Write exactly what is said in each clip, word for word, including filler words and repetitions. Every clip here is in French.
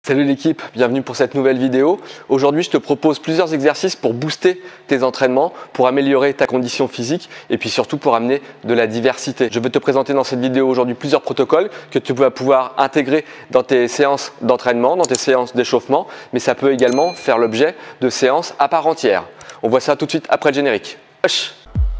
Salut l'équipe, bienvenue pour cette nouvelle vidéo. Aujourd'hui, je te propose plusieurs exercices pour booster tes entraînements, pour améliorer ta condition physique et puis surtout pour amener de la diversité. Je vais te présenter dans cette vidéo aujourd'hui plusieurs protocoles que tu vas pouvoir intégrer dans tes séances d'entraînement, dans tes séances d'échauffement, mais ça peut également faire l'objet de séances à part entière. On voit ça tout de suite après le générique. Hush.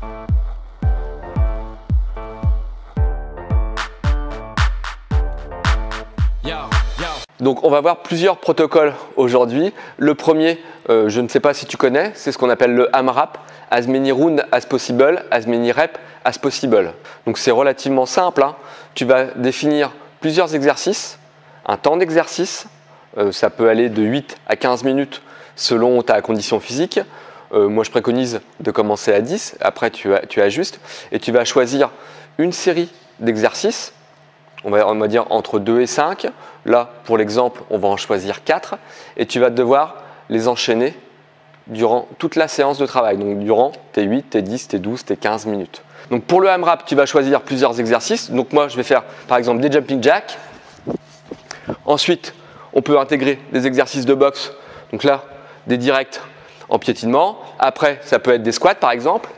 Donc on va voir plusieurs protocoles aujourd'hui. Le premier, euh, je ne sais pas si tu connais, c'est ce qu'on appelle le AMRAP, as many rounds as possible, as many reps as possible. Donc c'est relativement simple, hein. Tu vas définir plusieurs exercices, un temps d'exercice, euh, ça peut aller de huit à quinze minutes selon ta condition physique. Euh, moi je préconise de commencer à dix, après tu, tu ajustes et tu vas choisir une série d'exercices. On va, on va dire entre deux et cinq. Là, pour l'exemple, on va en choisir quatre. Et tu vas devoir les enchaîner durant toute la séance de travail. Donc, durant tes huit, tes dix, tes douze, tes quinze minutes. Donc, pour le AMRAP, tu vas choisir plusieurs exercices. Donc, moi, je vais faire, par exemple, des jumping jacks. Ensuite, on peut intégrer des exercices de boxe. Donc là, des directs en piétinement. Après, ça peut être des squats, par exemple.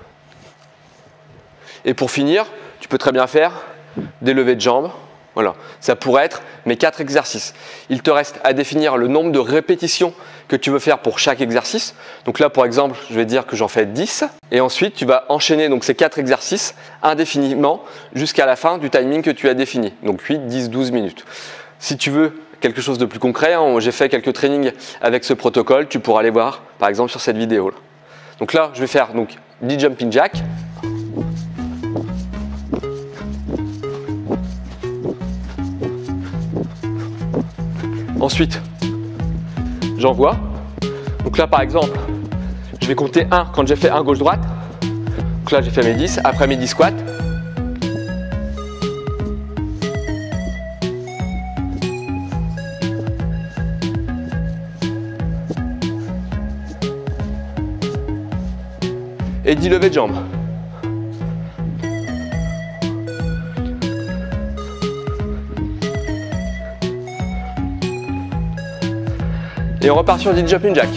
Et pour finir, tu peux très bien faire des levées de jambes, voilà, ça pourrait être mes quatre exercices. Il te reste à définir le nombre de répétitions que tu veux faire pour chaque exercice. Donc là, par exemple, je vais dire que j'en fais dix. Et ensuite, tu vas enchaîner donc, ces quatre exercices indéfiniment jusqu'à la fin du timing que tu as défini. Donc huit, dix, douze minutes. Si tu veux quelque chose de plus concret, hein, j'ai fait quelques trainings avec ce protocole. Tu pourras aller voir, par exemple, sur cette vidéo. -là. Donc là, je vais faire donc, dix jumping jacks. Ensuite, j'envoie. Donc là, par exemple, je vais compter un quand j'ai fait un gauche-droite. Donc là, j'ai fait mes dix. Après mes dix squats. Et dix levées de jambes. Et on repart sur des jumping jack.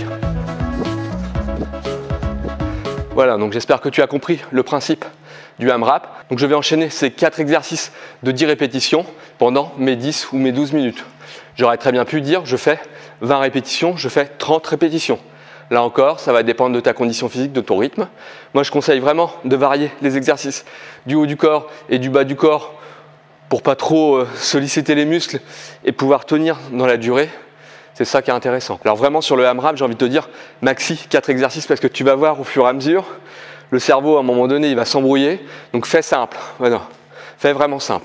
Voilà, donc j'espère que tu as compris le principe du AMRAP. Donc je vais enchaîner ces quatre exercices de dix répétitions pendant mes dix ou mes douze minutes. J'aurais très bien pu dire je fais vingt répétitions, je fais trente répétitions. Là encore, ça va dépendre de ta condition physique, de ton rythme. Moi, je conseille vraiment de varier les exercices du haut du corps et du bas du corps pour pas trop solliciter les muscles et pouvoir tenir dans la durée. C'est ça qui est intéressant. Alors vraiment sur le AMRAP, j'ai envie de te dire maxi quatre exercices parce que tu vas voir au fur et à mesure, le cerveau à un moment donné il va s'embrouiller. Donc fais simple, voilà. Fais vraiment simple.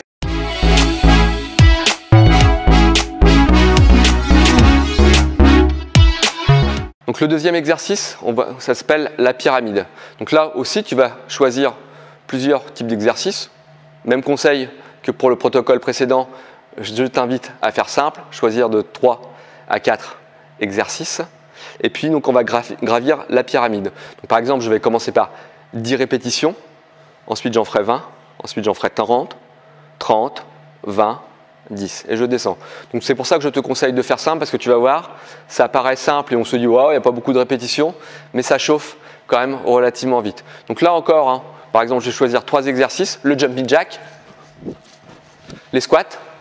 Donc le deuxième exercice, on va, ça s'appelle la pyramide. Donc là aussi tu vas choisir plusieurs types d'exercices. Même conseil que pour le protocole précédent, je t'invite à faire simple, choisir de trois à quatre exercices. Et puis, donc, on va gravir la pyramide. Donc, par exemple, je vais commencer par dix répétitions. Ensuite, j'en ferai vingt. Ensuite, j'en ferai quarante, trente, vingt, dix. Et je descends. Donc, c'est pour ça que je te conseille de faire simple parce que tu vas voir, ça paraît simple et on se dit, waouh, il n'y a pas beaucoup de répétitions, mais ça chauffe quand même relativement vite. Donc là encore, hein, par exemple, je vais choisir trois exercices. Le jumping jack, les squats,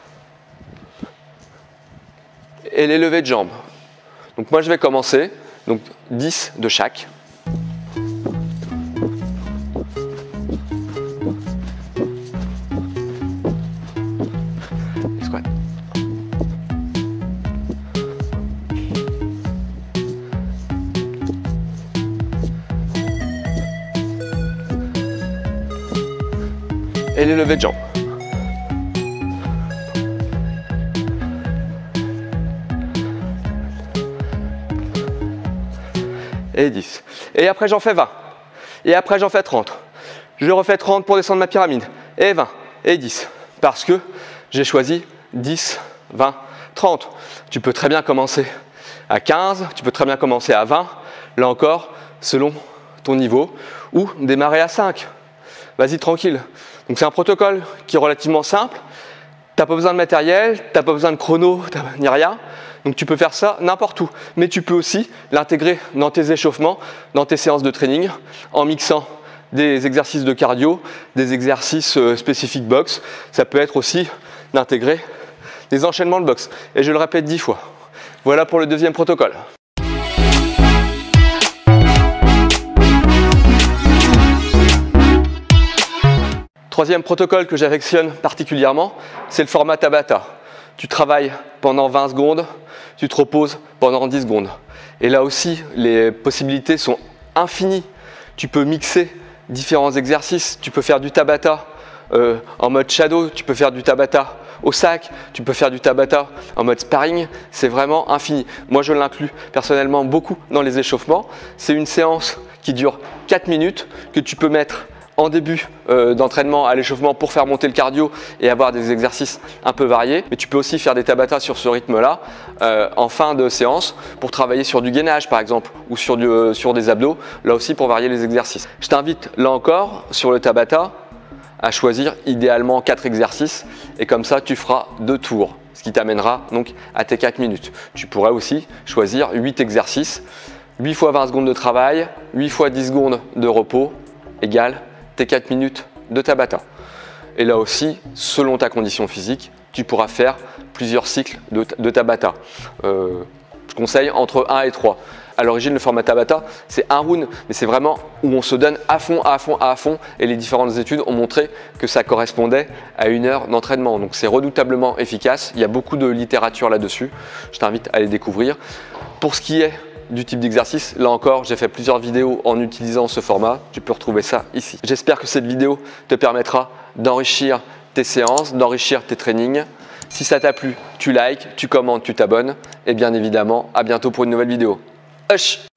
et les levées de jambes. Donc moi je vais commencer, donc dix de chaque. Les squats. Et les levées de jambes. Et dix. Et après j'en fais vingt. Et après j'en fais trente. Je refais trente pour descendre ma pyramide. Et vingt. Et dix. Parce que j'ai choisi dix, vingt, trente. Tu peux très bien commencer à quinze. Tu peux très bien commencer à vingt. Là encore, selon ton niveau. Ou démarrer à cinq. Vas-y tranquille. Donc c'est un protocole qui est relativement simple. Tu n'as pas besoin de matériel. Tu n'as pas besoin de chrono. Ni rien. Donc tu peux faire ça n'importe où, mais tu peux aussi l'intégrer dans tes échauffements, dans tes séances de training, en mixant des exercices de cardio, des exercices euh, spécifiques boxe. Ça peut être aussi d'intégrer des enchaînements de boxe. Et je le répète dix fois. Voilà pour le deuxième protocole. Troisième protocole que j'affectionne particulièrement, c'est le format Tabata. Tu travailles pendant vingt secondes, tu te reposes pendant dix secondes. Et là aussi, les possibilités sont infinies. Tu peux mixer différents exercices, tu peux faire du Tabata euh, en mode shadow, tu peux faire du Tabata au sac, tu peux faire du Tabata en mode sparring, c'est vraiment infini. Moi je l'inclus personnellement beaucoup dans les échauffements. C'est une séance qui dure quatre minutes que tu peux mettre en début euh, d'entraînement à l'échauffement pour faire monter le cardio et avoir des exercices un peu variés. Mais tu peux aussi faire des Tabata sur ce rythme-là euh, en fin de séance pour travailler sur du gainage par exemple ou sur, du, euh, sur des abdos, là aussi pour varier les exercices. Je t'invite là encore sur le Tabata à choisir idéalement quatre exercices et comme ça tu feras deux tours, ce qui t'amènera donc à tes quatre minutes. Tu pourrais aussi choisir huit exercices, huit fois vingt secondes de travail, huit fois dix secondes de repos égale tes quatre minutes de Tabata. Et là aussi, selon ta condition physique, tu pourras faire plusieurs cycles de, de Tabata. Euh, je conseille entre un et trois. À l'origine, le format Tabata, c'est un round, mais c'est vraiment où on se donne à fond, à fond, à fond. Et les différentes études ont montré que ça correspondait à une heure d'entraînement. Donc c'est redoutablement efficace. Il y a beaucoup de littérature là-dessus. Je t'invite à les découvrir. Pour ce qui est du type d'exercice, là encore, j'ai fait plusieurs vidéos en utilisant ce format. Tu peux retrouver ça ici. J'espère que cette vidéo te permettra d'enrichir tes séances, d'enrichir tes trainings. Si ça t'a plu, tu likes, tu commentes, tu t'abonnes. Et bien évidemment, à bientôt pour une nouvelle vidéo. Hush!